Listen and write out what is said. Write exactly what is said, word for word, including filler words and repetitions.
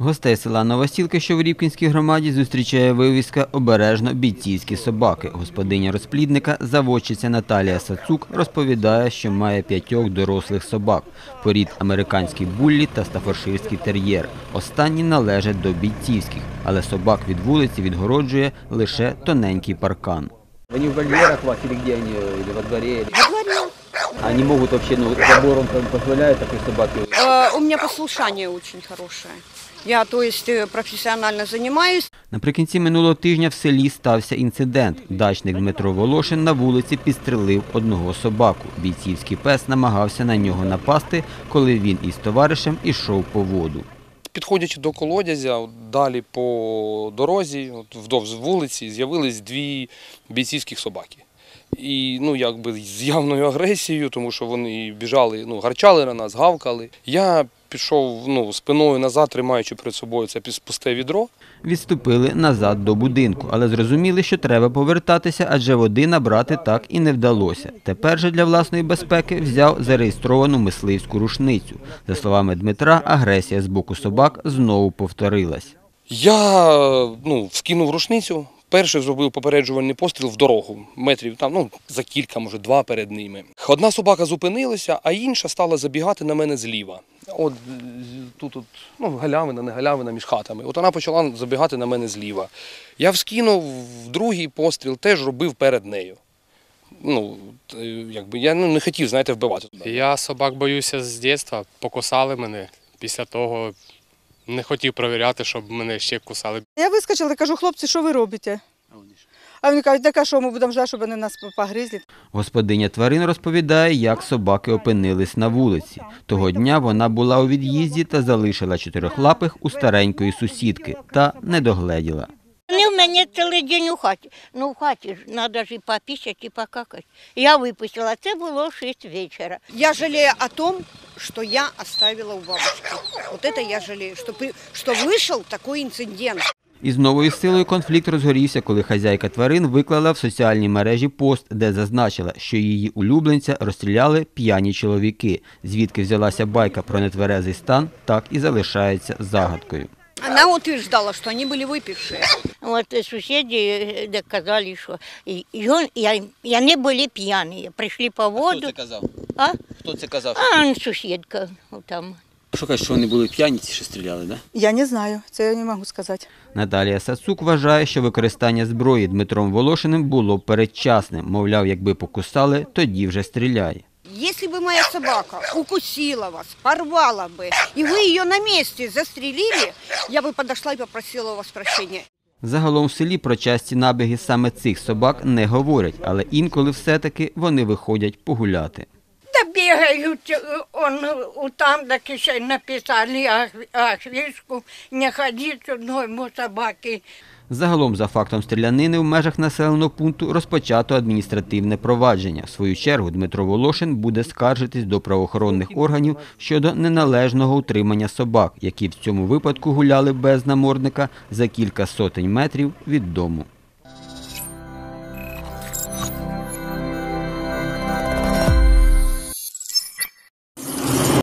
Гостей села Новосілки, що в Рібкінській громаді, зустрічає вивіска «Обережно бійцівські собаки». Господиня розплідника, заводчиця Наталія Сацук, розповідає, що має п'ятьох дорослих собак – порід американський буллі та стаффордширський тер'єр. Останні належать до бійцівських, але собак від вулиці відгороджує лише тоненький паркан. Вони в вольєрах у вас, или где они, или во дворе? Во дворе. Они могут вообще, ну, забором позволяют такой собаке? Э, у меня послушание очень хорошее. Я, то есть, професіонально займаюся. Наприкінці минулого тижня в селі стався інцидент. Дачник Дмитро Волошин на вулиці підстрелив одного собаку. Бійцівський пес намагався на нього напасти, коли він із товаришем ішов по воду. Підходячи до колодязя, далі по дорозі, вздовж вулиці, з'явились дві бійцівських собаки. І, ну, якби з явною агресією, тому що вони біжали, ну, гарчали на нас, гавкали. Я пішов, ну, спиною назад, тримаючи перед собою це пусте відро. Відступили назад до будинку, але зрозуміли, що треба повертатися, адже води набрати так і не вдалося. Тепер же для власної безпеки взяв зареєстровану мисливську рушницю. За словами Дмитра, агресія з боку собак знову повторилась. Я, ну, вскинув рушницю. Перший зробив попереджувальний постріл в дорогу, метрів там, ну, за кілька, може, два перед ними. Одна собака зупинилася, а інша стала забігати на мене зліва. От тут, от, ну, галявина, не галявина між хатами. От вона почала забігати на мене зліва. Я вскинув, другий постріл теж робив перед нею. Ну, якби я, ну, не хотів, знаєте, вбивати. Я собак боюся з дитинства, покусали мене. Після того не хотів перевіряти, щоб мене ще кусали. Я вискочила, кажу, хлопці, що ви робите? А вони кажуть, так а що, ми будемо ждати, щоб вони нас погризли. Господиня тварин розповідає, як собаки опинились на вулиці. Того дня вона була у від'їзді та залишила чотирьохлапих у старенької сусідки та не догледіла. Вони в мене цілий день у хаті. Ну, в хаті ж треба ж і попісяти, і покакати. Я випустила, це було шість вечора. Я жалею о том, что я оставила у бабушки. Вот это я жалею, что, что вышел такой инцидент. Із новою силою конфлікт розгорівся, коли хазяйка тварин виклала в соціальній мережі пост, де зазначила, що її улюбленця розстріляли п'яні чоловіки. Звідки взялася байка про нетверезий стан, так і залишається загадкою. Она утверждала, что они были выпившие. Вот сусіди доказали, що і вони були п'яні. Прийшли по воду. Хто це казав? А? Хто це казав? А, сусідка там. Що кажуть, що вони були п'яні, ці що стріляли, да? Я не знаю, це я не можу сказати. Наталія Сацук вважає, що використання зброї Дмитром Волошиним було передчасним. Мовляв, якби покусали, тоді вже стріляє. Если бы моя собака укусила вас, порвала бы, и вы ее на месте застрелили, я бы подошла и попросила у вас прощения. Загалом в селі про часті набіги саме цих собак не говорять, але інколи все-таки вони виходять погуляти. Та бігають, он, там таки ще написали ахвішку, не ходіть одному собаки. Загалом, за фактом стрілянини в межах населеного пункту розпочато адміністративне провадження. В свою чергу Дмитро Волошин буде скаржитись до правоохоронних органів щодо неналежного утримання собак, які в цьому випадку гуляли без намордника за кілька сотень метрів від дому.